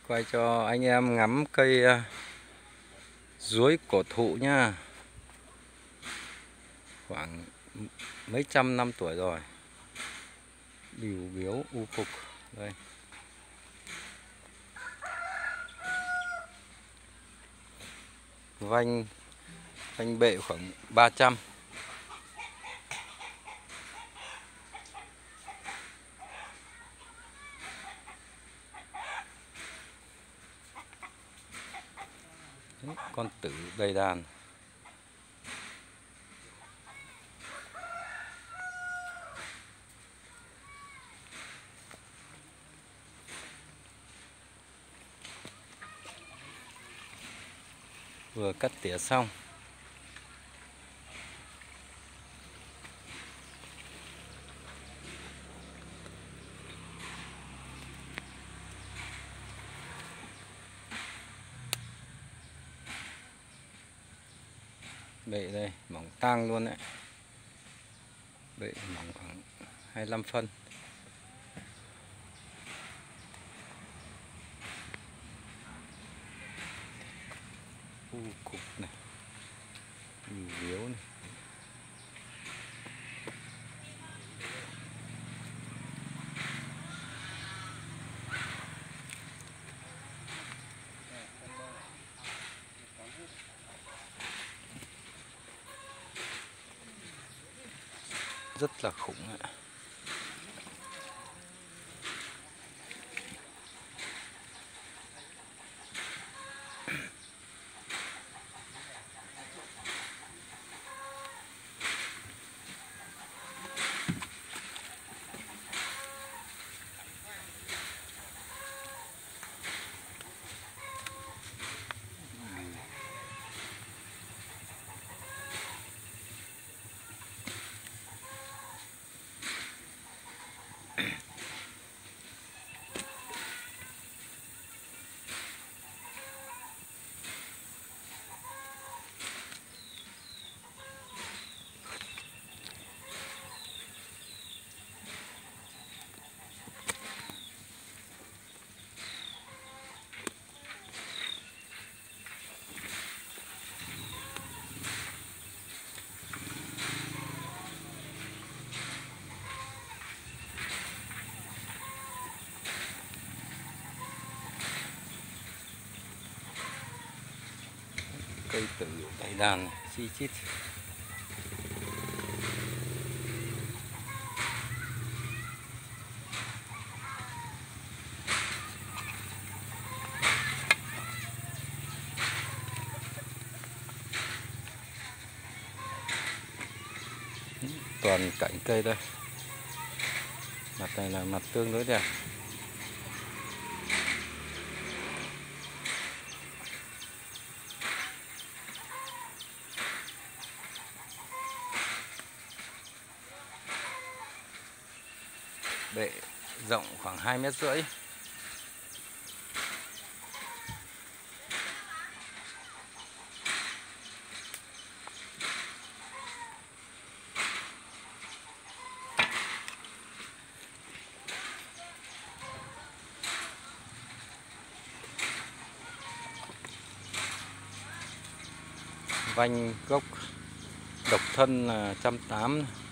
Quay cho anh em ngắm cây duối cổ thụ nha. Khoảng mấy trăm năm tuổi rồi. Bìu biếu u cục. Đây. Vanh bệ khoảng 300. Con tử đầy đàn. Vừa cắt tỉa xong. Bệ đây, mỏng tang luôn đấy. Bệ mỏng khoảng 25 phân. U cục này. Biếu này. Rất là khủng ạ. Cây tử đầy đàn chi chít. Toàn cạnh cây đây. Mặt này là mặt tương đối đẹp. Bệ rộng khoảng 2,5 mét. Vanh gốc độc thân là 180.